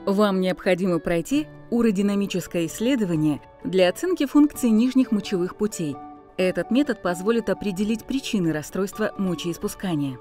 Вам необходимо пройти уродинамическое исследование для оценки функций нижних мочевых путей. Этот метод позволит определить причины расстройства мочеиспускания.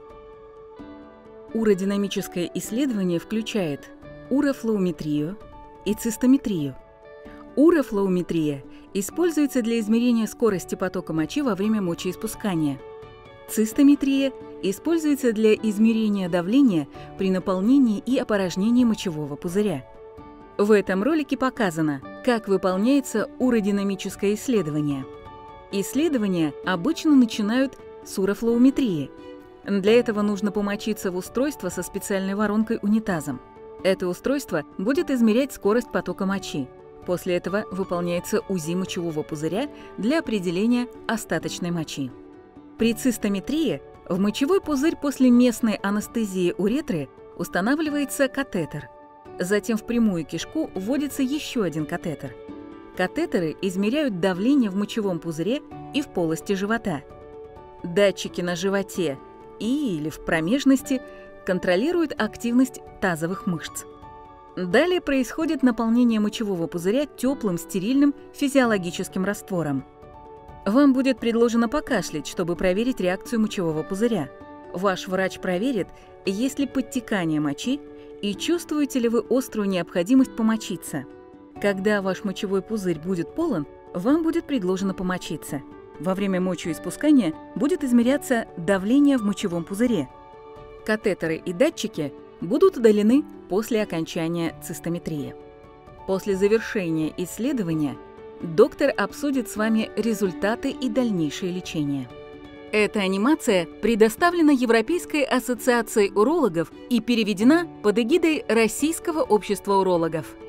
Уродинамическое исследование включает урофлоуметрию и цистометрию. Урофлоуметрия используется для измерения скорости потока мочи во время мочеиспускания. Цистометрия используется для измерения давления при наполнении и опорожнении мочевого пузыря. В этом ролике показано, как выполняется уродинамическое исследование. Исследования обычно начинают с урофлоуметрии. Для этого нужно помочиться в устройство со специальной воронкой-унитазом. Это устройство будет измерять скорость потока мочи. После этого выполняется УЗИ мочевого пузыря для определения остаточной мочи. При цистометрии в мочевой пузырь после местной анестезии уретры устанавливается катетер. Затем в прямую кишку вводится еще один катетер. Катетеры измеряют давление в мочевом пузыре и в полости живота. Датчики на животе или в промежности контролируют активность тазовых мышц. Далее происходит наполнение мочевого пузыря теплым стерильным физиологическим раствором. Вам будет предложено покашлять, чтобы проверить реакцию мочевого пузыря. Ваш врач проверит, есть ли подтекание мочи и чувствуете ли вы острую необходимость помочиться. Когда ваш мочевой пузырь будет полон, вам будет предложено помочиться. Во время мочеиспускания будет измеряться давление в мочевом пузыре. Катетеры и датчики будут удалены после окончания цистометрии. После завершения исследования доктор обсудит с вами результаты и дальнейшее лечение. Эта анимация предоставлена Европейской ассоциацией урологов и переведена под эгидой Российского общества урологов.